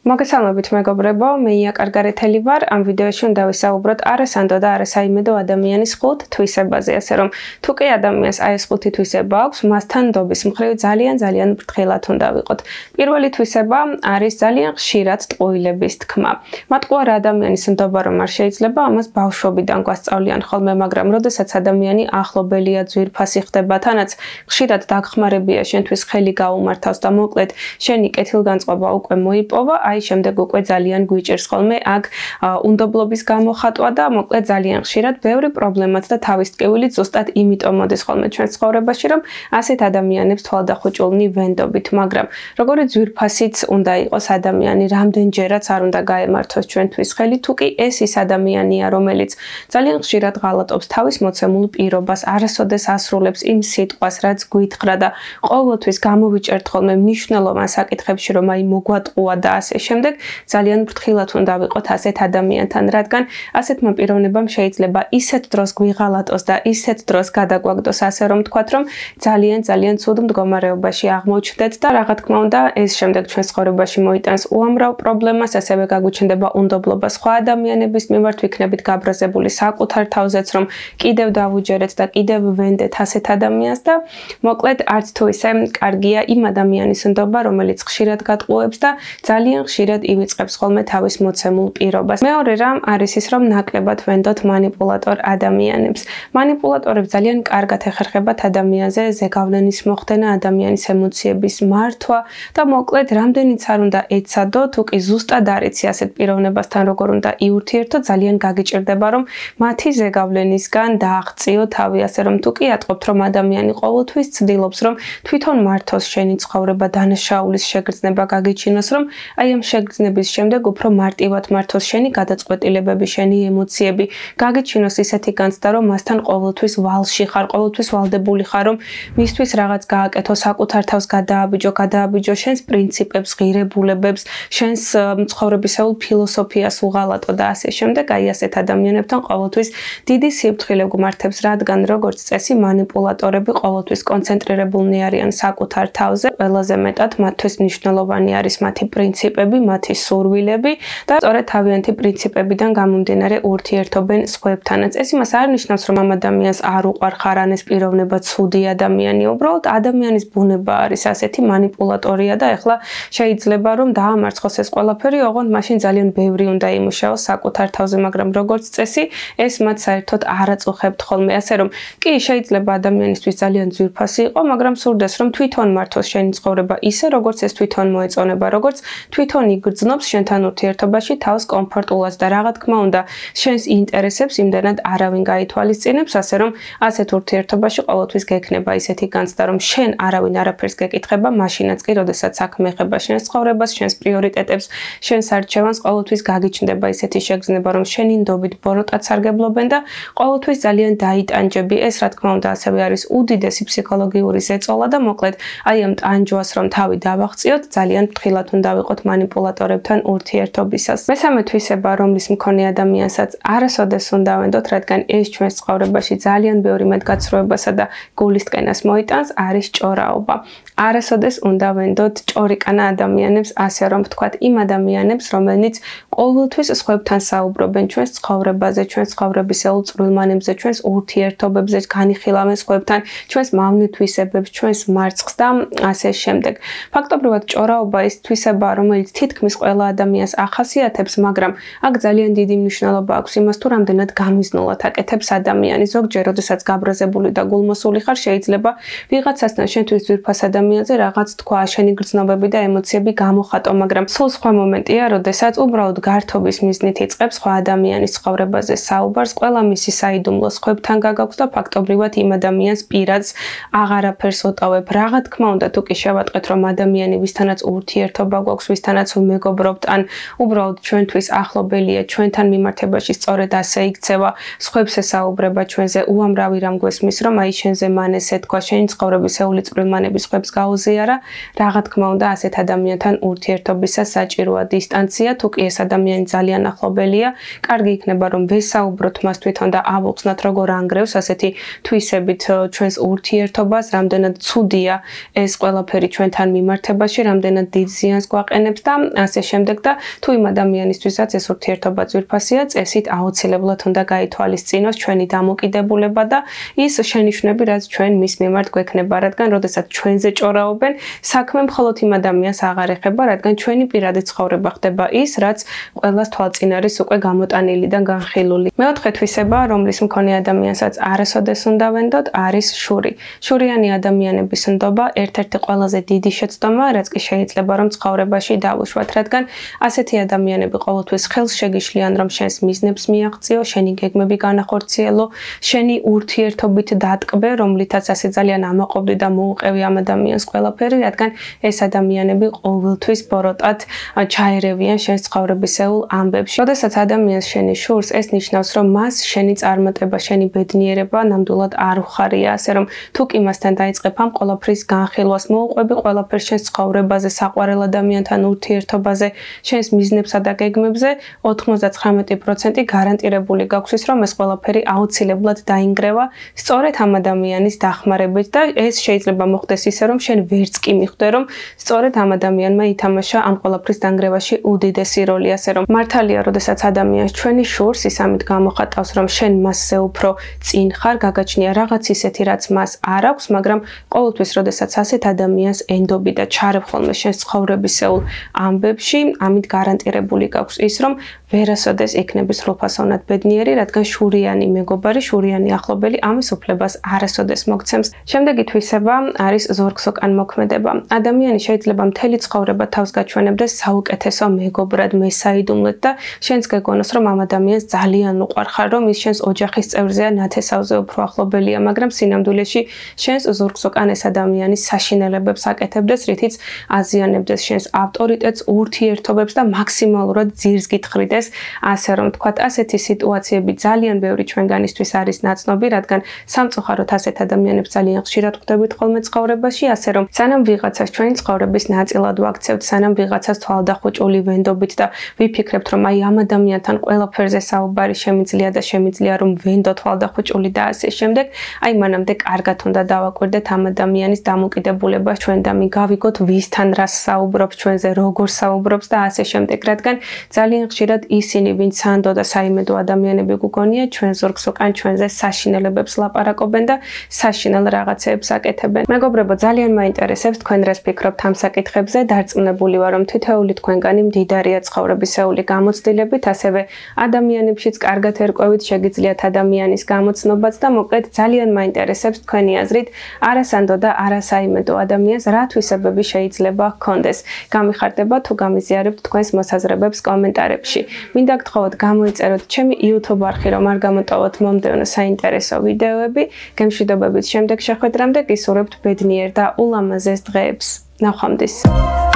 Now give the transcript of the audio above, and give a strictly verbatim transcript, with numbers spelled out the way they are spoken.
მოგესალმებით მეგობრებო, მე იაკარგარეთელი ვარ. Ამ ვიდეოში უნდა ვისაუბროთ არასანდო და არასაიმედო ადამიანის ხუთ თვისებაზე, ასე რომ თუ კი ადამიანს აი ეს ხუთი თვისება აქვს, მასთან ნდობის მხრივ ძალიან ძალიან ფრთხილად უნდა ვიყოთ. პირველი თვისება არის ძალიან ხშირად ტყუილების თქმა. მათყუარ ადამიანის ნდობა რომ არ შეიძლება, ამას ბავშვობიდან გვასწავლიან ხოლმე, მაგრამ როდესაც ადამიანი ახლობელია, ძვირფასი ხდება, თანაც ხშირად დაგხმარებია შენთვის ხელი გაუმართავს და მოკლედ შენი კეთილგანწყობა უკვე მოიპოვა, აი შემდეგ უკვე ძალიან გვიჭირს ხოლმე აქ უნდობლობის გამოხატვა და მოკლედ ძალიან ხშირად ბევრი პრობლემაც და თავის ტკივილი ზუსტად იმიტომ მოდის ხოლმე ჩვენს ცხოვრებაში, რომ ასეთ ადამიანებს თვალდახუჭულნი ვენდობით, მაგრამ როგორი ძვირფასიც უნდა იყოს ადამიანი, რამდენჯერაც არ უნდა გაემართოს ჩვენთვის ხელი, თუ კი ეს ის ადამიანია, რომელიც ძალიან ხშირად ღალატობს თავის მოცემულ პირობას, არასოდეს ასრულებს იმ სიტყვას, რაც გვითხრა და ყოველთვის გამოვიჭერთ ხოლმე მნიშვნელოვან საკითხებში, რომ აი მოგვატყუა და ასე შემდეგ ძალიან ფრთხილად უნდა ვიყოთ ასეთ ადამიანთან, რადგან ასეთმა პიროვნებამ შეიძლება ისეთ დროს გვიღალატოს და ისეთ დროს გადაგვაგდოს, ასე რომ თქვათ, რომ ძალიან ძალიან ცუდ მდგომარეობაში აღმოჩნდეთ და რა თქმა უნდა, ეს შემდეგ ჩვენს ცხოვრებაში მოიტანს უამრავ პრობლემას, ასევე გაგვიჩნდება უნდობლობა სხვა ადამიანების მიმართ, ვიქნებით გაბრაზებული საკუთარ თავზეც, რომ კიდევ დავუჯერეთ და კიდევ ვენდეთ ასეთ ადამიანს და მოკლედ არც თუ ისე კარგია იმ ადამიანის ნდობა, რომელიც ხშირად გატყუებს და ძალიან ხშირად ივიწყებს ხოლმე თავის მოცემულ პირობას. მეორე რამ არის ის, რომ ნაკლებად ვენდოთ манипуляტორ ადამიანებს. манипуляტორებს ძალიან კარგად ეხერხებათ ადამიანზე ზეგავლენის მოხდენა, ადამიანის ემოციების მართვა და მოკლედ რამდენიც არ უნდა ეცადო, თუ კი ზუსტად არ იცი ასეთ პიროვნებასთან როგორ უნდა იურთიერთო, ძალიან გაგიჭირდება, რომ მათი ზეგავლენისგან დააღწიო თავი, ასე რომ თუ კი ატყობთ, რომ ადამიანი ყოველთვის ცდილობს, რომ თვითონ მართოს შენი ცხოვრება, დანაშაულის შეგრძნება გაგიჩინოს, რომ აი ამ შეგრძნების შემდეგ უფრო მარტივად მართოს შენი გადაწყვეტილებები, შენი ემოციები, გაგიჩინოს ისეთი განცდა, რომ მასთან ყოველთვის ვალში ხარ, ყოველთვის ვალდებული ხარ, რომ მისთვის რაღაც გააკეთო, საკუთარ თავს გადააბიჯო, გადააბიჯო შენს პრინციპებს, ღირებულებებს, შენს ცხოვრებისეულ ფილოსოფიას უღალატო და ასე შემდეგ. აი ასეთ ადამიანებთან ყოველთვის დიდი სიფრთხილე გმართებს, რადგან როგორც წესი манипуляტორები ყოველთვის კონცენტრირებულნი არიან საკუთარ თავზე, ყველაზე მეტად მათთვის მნიშვნელოვანი არის მათი პრინციპები, მათი სურვილები და სწორედ თავიანთი პრინციპებიდან გამომდინარე ურთიერთობენ სხვებთანაც. ეს იმას არ ნიშნავს, რომ ამ ადამიანს არ უყვარ ხარ, ან ეს პიროვნება ცუდი ადამიანია, უბრალოდ ადამიანის ბუნება არის ასეთი манипуляტორია და ეხლა შეიძლება რომ დაამარცხოს ეს ყველაფერი, ოღონდ მაშინ ძალიან ბევრი უნდა იმუშაოს საკუთარ თავზე, მაგრამ როგორც წესი, ეს მათ საერთოდ არ აწუხებთ ხოლმე, ასე რომ კი შეიძლება ადამიანისთვის ძალიან ძვირფასი იყო, მაგრამ სურდეს რომ თვითონ მართოს შენი ცხოვრება ისე, როგორც ეს თვითონ მოეწონება, როგორც თვითონ იგრძნობს შენთან ურთიერთობაში თავს კომფორტულად და რა თქმა უნდა, შენს ინტერესებს იმდანად არავინ გაითვალისწინებს, ასე რომ ასეთ ურთიერთობაში ყოველთვის გექნება ისეთი განცდა, რომ შენ არავინ არაფერს გეკითხება, მაშინაც კი, როდესაც საქმე ეხება შენს ცხოვრებას, შენს პრიორიტეტებს, შენს არჩევანს, ყოველთვის გაგიჩნდება ისეთი შეგრძნება, რომ შენი ნდობით ბოროტად სარგებლობენ და ყოველთვის ძალიან დაიტანჯები. ეს რა თქმა უნდა ასევე არის უდიდესი ფსიქოლოგიური ზეწოლა და მოკლედ აი ამ ტანჯვას რომ თავი დავაღწიოთ, ძალიან ფრთხილად უნდა ვიყოთ манипуляტორებთან ურთიერთობისას. მესამე თვისება, რომლის მქონე ადამიანსაც არასოდეს უნდა ვენდოთ, რადგან ეს ჩვენს ცხოვრებაში ძალიან ბევრი მეტგაცრუებასა და გულისწყენას მოიტანს, არის ჭორაობა. არასოდეს უნდა ვენდოთ ჭორიკანა ადამიანებს, ასე რომ ვთქვათ, იმ ადამიანებს, რომელნიც ყოველთვის სხვებთან საუბრობენ ჩვენს ცხოვრებაზე, ჩვენს ცხოვრებისეულ წვრილმანებზე, ჩვენს ურთიერთობებზე, განიხილავენ სხვებთან, ჩვენს მავნეთვისებებს, ჩვენს მარცხს და ასე შემდეგ. ფაქტობრივად ჭორაობა ის თვისებაა, რომელიც თითქმის ყველა ადამიანს ახასიათებს, მაგრამ აქ ძალიან დიდი მნიშვნელობა აქვს იმას, თუ რამდენად გამიზნულად აკეთებს ადამიანი. ზოგჯერ, როდესაც გაბრაზებული და გულმოსული ხარ, შეიძლება ვიღაცასთან შენთვის ძვირფას ადამიანზე რაღაც თქვა, შენი გრძნობები და ემოციები გამოხატო, მაგრამ სულ სხვა მომენტია, როდესაც უბრალოდ გართობის მიზნით იწყებს სხვა ადამიანის ცხოვრებაზე საუბარს, ყველა მისი საიდუმლო სხვებთან გაგაქვს და ფაქტობრივად იმ ადამიანს პირადს აღარაფერს უტოვებ. რა თქმა უნდა, თუ კი შევატყეთ, რომ ადამიანი ვისთანაც ურთიერთობა გვაქვს, ვისთანაც ვმეგობრობთ, ან უბრალოდ ჩვენთვის ახლობელია, ჩვენთან მიმართებაში სწორედ ასე იქცევა, სხვებს ესაუბრება ჩვენზე, უამრავი რამ გვესმის, რომ აი შენზე მან ესე თქვა, შენი ცხოვრებისეული წვრილმანები სხვებს გაუზიარა, რა თქმა უნდა, ასეთ ადამიანთან ურთიერთობისას საჭიროა დისტანცია, თუ კი ეს ადამიანი ძალიან ახლობელია, კარგი იქნება რომ ვესაუბროთ მას თვითონ და ავუხსნათ როგორ ანგრევს ასეთი თვისებით ჩვენს ურთიერთობას, რამდენად ცუდია ეს ყველაფერი ჩვენთან მიმართებაში, რამდენად დიდ ზიანს გვაყენებს და ასე შემდეგ და თუ იმ ადამიანისთვისაც ეს ურთიერთობა ძვირფასია, წესით აუცილებლად უნდა გაითვალისწინოს ჩვენი დამოკიდებულება და ის შენიშვნები, რაც ჩვენ მის მიმართ გვექნება, რადგან როდესაც ჩვენზე ჭორაობენ, საქმე მხოლოდ იმ ადამიანს აღარ ეხება, რადგან ჩვენი პირადი ცხოვრება ხდება ის, რაც ყველას თვალწინ არის უკვე გამოტანილი და განხილული. მეოთხე თვისება, რომლის მქონე ადამიანსაც არასოდეს უნდა ვენდოთ, არის შური. შურიანი ადამიანების ნდობა ერთ-ერთი ყველაზე დიდი შეცდომა, რაც კი შეიძლება რომ ცხოვრებაში დავუშვათ, რადგან ასეთი ადამიანები ყოველთვის ხელს შეგიშლიან, რომ შენს მიზნებს მიაღწიო, შენი გეგმები განახორციელო, შენი ურთიერთობით დატკბე, რომლითაც ასე ძალიან ამაყობდი და მოუყევი ამ ადამიანს ყველაფერი, რადგან ეს ადამიანები ყოველთვის ბოროტად ჩაერევიან შენს ცხოვრებისეულ ამბებში. როდესაც ადამიანს შენი შურს, ეს ნიშნავს, რომ მას შენი წარმატება, შენი ბედნიერება ნამდვილად არ უხარია, ასე რომ თუ კი მასთან დაიწყებ ამ ყველაფრის განხილვას, მოუყვები ყველაფერს შენს ცხოვრებაზე, საყვარელ ადამიანთან ურთიერთობაზე, შენს მიზნებსა და გეგმებზე, ოთხმოცდათხრამეტი პროცენტი გარანტირებული გაქვს ის, რომ ეს ყველაფერი აუცილებლად დაინგრევა სწორედ ამ ადამიანის დახმარებით და ეს შეიძლება მოხდეს ისე, რომ შენ ვერც კი მიხვდე, რომ სწორედ ამ ადამიანმა ითამაშა ამ ყველაფრის დანგრევაში უდიდესი როლი, ასე რომ მართალია, როდესაც ადამიანს ჩვენი შურს ის ამით გამოხატავს, რომ შენ მასზე უფრო წინ ხარ, გაგაჩნია რაღაც ისეთი, რაც მას არ აქვს, მაგრამ ყოველთვის, როდესაც ასეთ ადამიანს ენდობი და ჩარევ ხოლმე შენს ცხოვრებისეულ ამბებში, ამით გარანტირებული გაქვს ის, რომ ვერასოდეს იქნები სრულფასოვნად ბედნიერი, რადგან შურიანი მეგობარი, შურიანი ახლობელი ამის უფლებას არასოდეს მოგცემს. შემდეგი თვისება არის ზორგსოკან მოქმედება. ადამიანი შეიძლება მთელი ცხოვრება თავს გაჩვენებდეს საუკეთესო მეგობრად, მესაიდუმლოდ და შენს გეგონოს, რომ ამ ადამიანს ძალიან უყვარხარ, რომ ის შენს ოჯახის წევრზეა, ნათესავზე უფრო ახლობელია, მაგრამ სინამდვილეში შენს ზორგსოკან ეს ადამიანი საშინელებებს აკეთებდეს, რითიც აზიანებდეს შენს ავტორიტეტს, ურთიერთობებს და მაქსიმალურად ძირს გითხრიდეს. ასე რომ თქვათ, ასეთი სიტუაციები ძალიან ბევრი ჩვენგანისთვის არის ნაცნობი, რადგან სამწუხაროდ ასეთ ადამიანებს ძალიან ხშირად ხვდებით ხოლმე ცხოვრებაში, ასე რომ სანამ ვიღაცას ჩვენი ცხოვრების ნაწილად ვაქცევთ, სანამ ვიღაცას თვალდახუჭული ვენდობით და ვიფიქრებთ, რომ აი ამ ადამიანთან ყველაფერზე საუბარი შემიძლია და შემიძლია რომ ვენდო თვალდახუჭული და ასე შემდეგ, აი მანამდე კარგად უნდა დავაკვირდეთ ამ ადამიანის დამოკიდებულებას ჩვენ და მიგავიგოთ ვისთან რას საუბრობს ჩვენზე, როგორ საუბრობს და ასე შემდეგ, რადგან ძალიან ხშირად ისინი, ვინც სანდო და საიმედო ადამიანები გუგონია, ჩვენ ზორგსოკან ჩვენზე საშინელებებს ლაპარაკობენ და საშინელ რაღაცეებს აკეთებენ. მეგობრებო, ძალიან მაინტერესებს თქვენ რას ფიქრობთ ამ საკითხებზე. დარწმუნებული ვარ, რომ თითოეული თქვენგანი მდიდარია ცხოვრებისეული გამოცდილებით, ასევე ადამიანებშიც კარგად ერკვევით შეგიძლიათ ადამიანის გამოცნობაც და მოკლედ ძალიან მაინტერესებს თქვენი აზრით, არა სანდო და არა საიმედო ადამიანს რა თვისებები შეიძლება ჰქონდეს. გამიხარდება თუ გამიზიარებთ თქვენს მოსაზრებებს კომენტარებში. მინდა გთხოვოთ გამოიწეროთ ჩემი YouTube არხი, რომ არ გამოტოვოთ მომდევნო საინტერესო ვიდეოები. გემშვიდობებით შემდეგ შეხვედრამდე გისურვებთ ბედნიერ და ულამაზეს დღეებს. ნახვამდის.